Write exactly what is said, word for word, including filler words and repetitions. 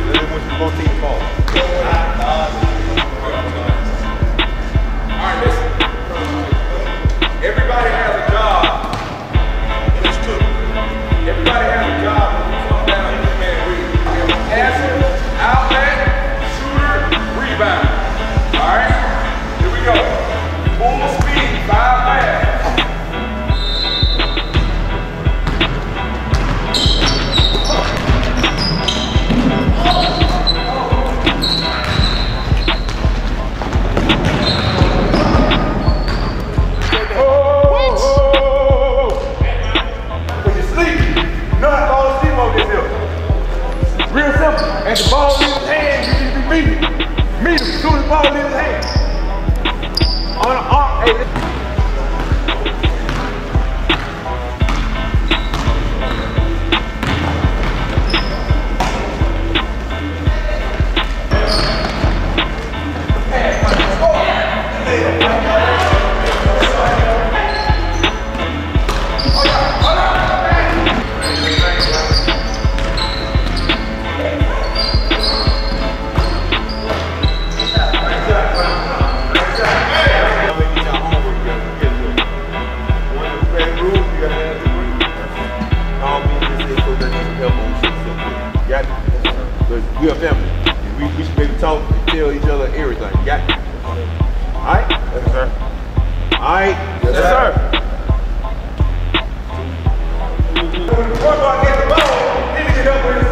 and then once you both take the ball. Alright, listen. Everybody has a job in this cook. Everybody has a job when you come down in the man read. You have a passer, outlet, shooter, rebound. Alright? Here we go. Full speed, five laps. And the ball in his hand, you need to be meeting. Meet him, do the ball in his hand. On the arm, hey. We are family. We, we should maybe talk and tell each other everything. You got it? Alright? Yes, sir. Alright? Yes, yes, sir. When the ball gets the ball, he need to get up with